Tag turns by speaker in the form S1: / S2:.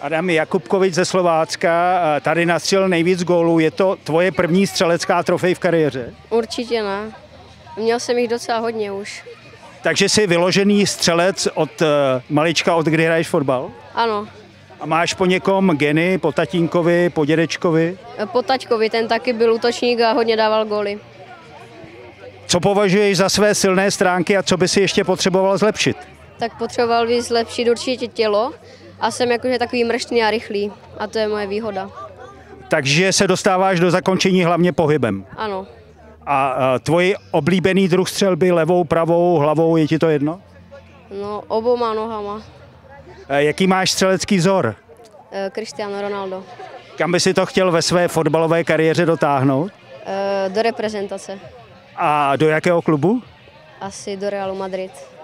S1: Adam Jakubkovič ze Slovácka tady nastřelil nejvíc gólů. Je to tvoje první střelecká trofej v kariéře?
S2: Určitě ne. Měl jsem jich docela hodně už.
S1: Takže jsi vyložený střelec od malička, od kdy hraješ fotbal?
S2: Ano.
S1: A máš po někom geny, po tatínkovi, po dědečkovi?
S2: Po taťkovi, ten taky byl útočník a hodně dával góly.
S1: Co považuješ za své silné stránky a co by si ještě potřeboval zlepšit?
S2: Tak potřeboval by zlepšit určitě tělo a jsem jakože takový mrštný a rychlý a to je moje výhoda.
S1: Takže se dostáváš do zakončení hlavně pohybem.
S2: Ano.
S1: A tvůj oblíbený druh střelby levou, pravou, hlavou, je ti to jedno?
S2: No, obouma nohama.
S1: Jaký máš střelecký vzor?
S2: Cristiano Ronaldo.
S1: Kam by si to chtěl ve své fotbalové kariéře dotáhnout?
S2: Do reprezentace.
S1: A do jakého klubu?
S2: Asi do Realu Madrid.